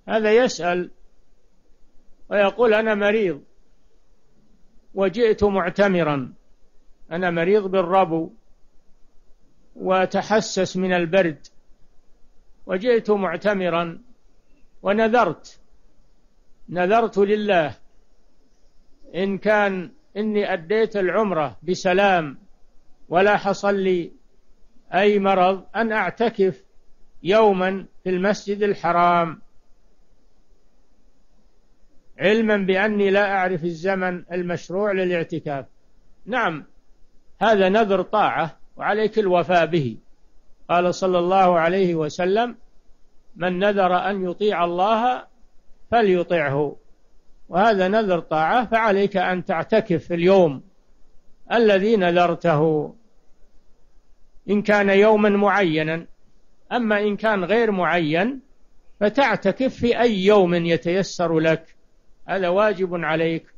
هذا يسأل ويقول أنا مريض وجئت معتمرا، أنا مريض بالربو وتحسس من البرد وجئت معتمرا ونذرت لله إن كان إني أديت العمرة بسلام ولا حصل لي أي مرض أن أعتكف يوما في المسجد الحرام، علما بأني لا أعرف الزمن المشروع للاعتكاف. نعم، هذا نذر طاعة وعليك الوفاء به. قال صلى الله عليه وسلم: من نذر أن يطيع الله فليطعه، وهذا نذر طاعة، فعليك أن تعتكف في اليوم الذي نذرته إن كان يوما معينا. أما إن كان غير معين فتعتكف في أي يوم يتيسر لك، هذا واجب عليك.